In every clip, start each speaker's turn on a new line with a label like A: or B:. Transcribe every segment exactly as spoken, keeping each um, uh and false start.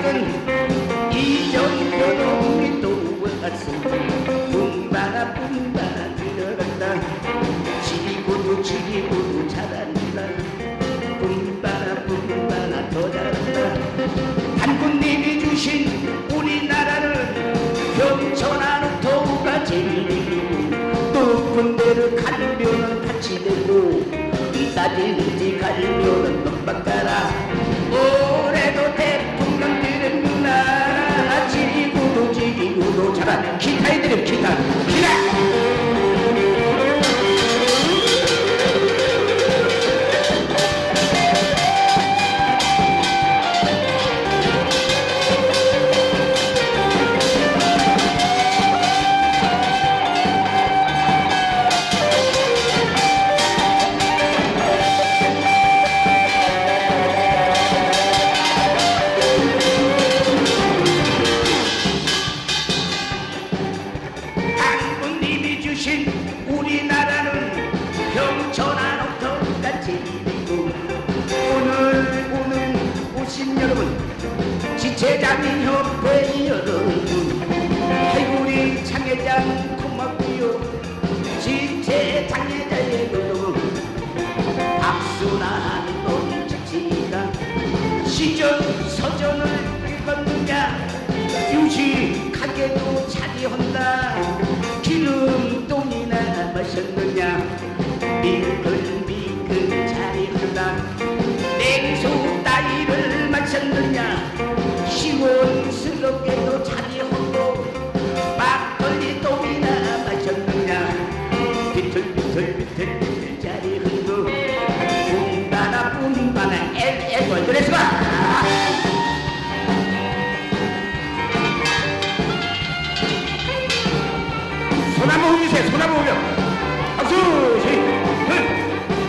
A: 아직은 이 정도로 우리 또 왔어. 뿜바라 뿜바라 들어간다. 지리고도 지리고도 잘한다. 뿜바라 뿜바라 더 잘한다. 단군님이 주신 우리나라는 경천한 옥토가 제일이고 높은 데를 가려면 같이 되고 낮은지 가려면 넘박가라. 올해도 대통령 되는구나. 지리고도 지리고도 잘한 기타에 드려 기타 기타. 우리나라는 경천한 옥토가 제일이고 오늘 오늘 오신 여러분 지체장협회 여러분 해구리 장회장 고맙고요. 지체장회장의 여러분 박수나 한번 지치가 시전 서전을 읽었느냐 유식하게도 자리한다. 기름똥이나 마셨느냐 미끌미끌 자리한다. 냉수 따위를 마셨느냐 시원스럽게도 자리하고 막걸리 똥이나 마셨느냐 비틀비틀비틀비틀 자리하고 뿜바나 뿜바나 애애걸 그래서 봐. 손 한번 올리세요. 손 한번 올려. 박수! 시!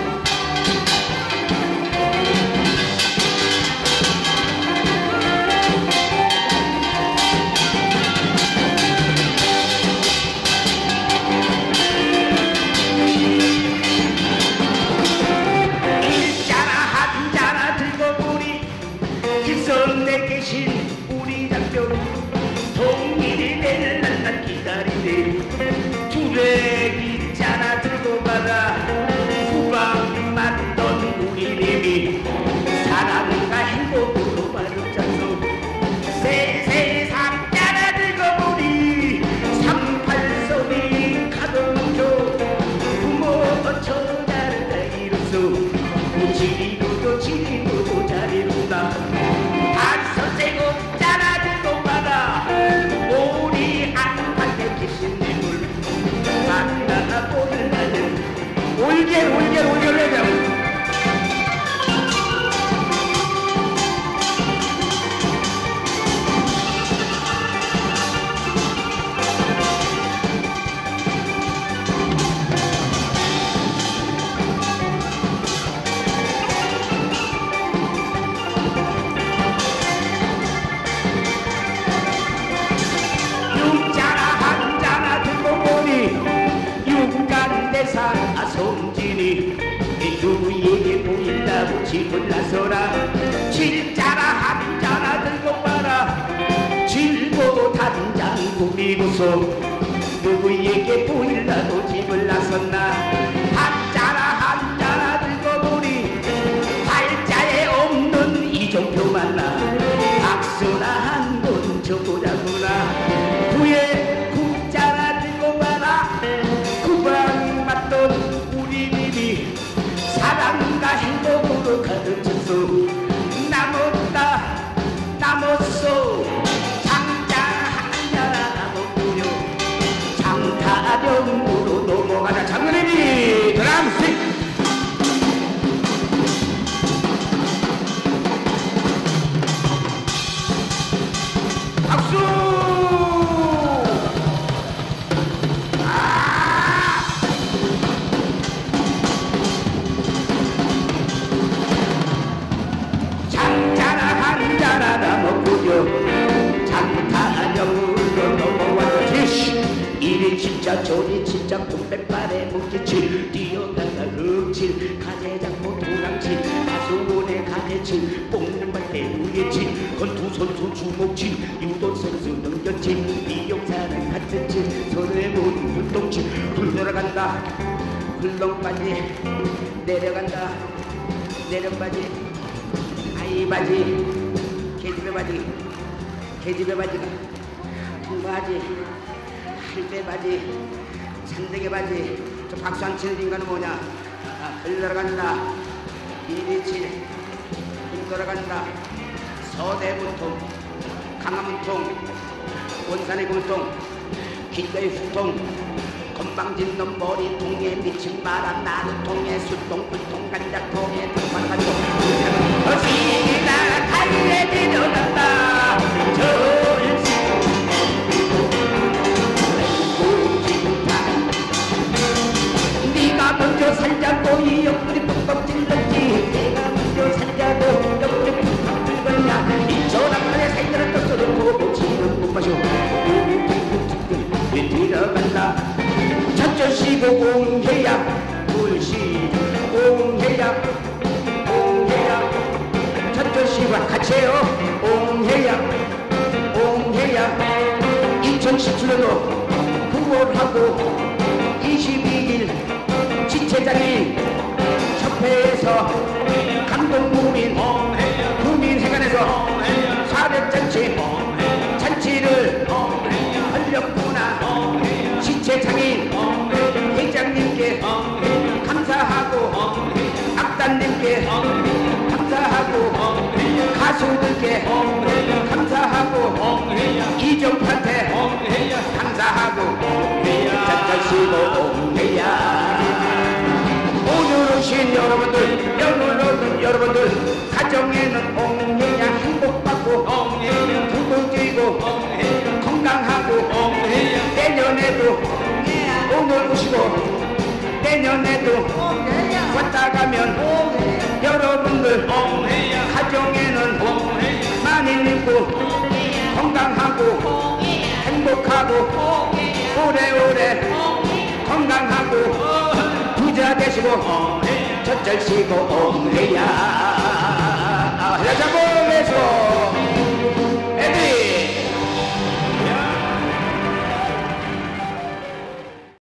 A: 일자나 한자나 들고 보니 일선에 계신 우리 장병 통일이 되는 날만 기다리네. 두레기 짜나 들고 가라. 후방 맞던 우리님이 사랑과 행복으로 말을 세세상 짜나 들고 보니 삼팔선이 가동조 부모도 처자를 이루소. 지리고도 지리고도 잘이룬다. 안선생고 짜나 들고 가라. 우리 안팎에 계신 님을 만나나 보는 날은 올게 올게 올게 올게. 송진이 누구에게 보인다고 집을 나서라. 질자라 한자나 들고 와라. 질고 단장 꾸미고서 누구에게 보일라고 집을 나섰나. 한자나 한자나 들고 보니 팔자에 없는 이종표 만나. 박수나 한번 쳐보자구나. 구에 국자나 들고 와라. 구방 맞던 사랑과 행복으로 가르쳤소. 남았다 남았소. 장자 하나 남았구요. 장타령으로 넘어가자. 장군님이 드럼스틱 박수. 장타령으로 넘어왔지. 이리 진짜 저리 진짜 봄백발에 묵지칠 뛰어가다 흑칠 가재장모 도랑칠 가수원에 가재칠 뽑는 발대 우예칠 선두 선수 주먹치 유도 선수 넘겼지 이용사는 같은 치 서로의 모든 불똥치 굴러간다 굴렁바지 내려간다 내려바지 아이 바지 개집애 바지 개집애 바지가 바지 할배 바지 산대개 바지 저 박수 안 치는 인간은 뭐냐 아, 흘러간다 이리치 흘러간다 서대문통 강화문통 원산의 굴통 길가의 후통 건방진 놈 머리통에 미친 바람 나는 통에 술통 불통 간장통에 등반간통 거시기나 갈래지러 간다 절시 네가 먼저 살자고 이 옆구리 뻑뻑 찔렀지 내가 먼저 살자고 옆구리 뻑뻑 찔렀냐 이 저랑만의 사이들을 떴어도 보지는 못 마셔 들어간다 첫절시고 옹해야 둘시 옹해야 옹해야 첫절시와 같이요 옹해야 옹해야 이천십칠 년도 구월하고 이십이 일 지체장이 협회에서 감동국민 국민회관에서 사백잔치 잔치를 하려구나 지체장인 회장님께 감사하고 악단님께 감사하고 가수들께 감사하고 이종판테 감사하고 짠짠시고 옹해야 오늘 오신 여러분들 오늘 오신 여러분들 가정에는 옹해야 행복받고 두고 뛰고 건강하고 내년에도 오늘 오시고 내년에도 왔다 가면 여러분들 가정에는 많이 믿고 건강하고 행복하고 오래오래 건강하고 부자 되시고 젖절시고 옹해야 여자봉에서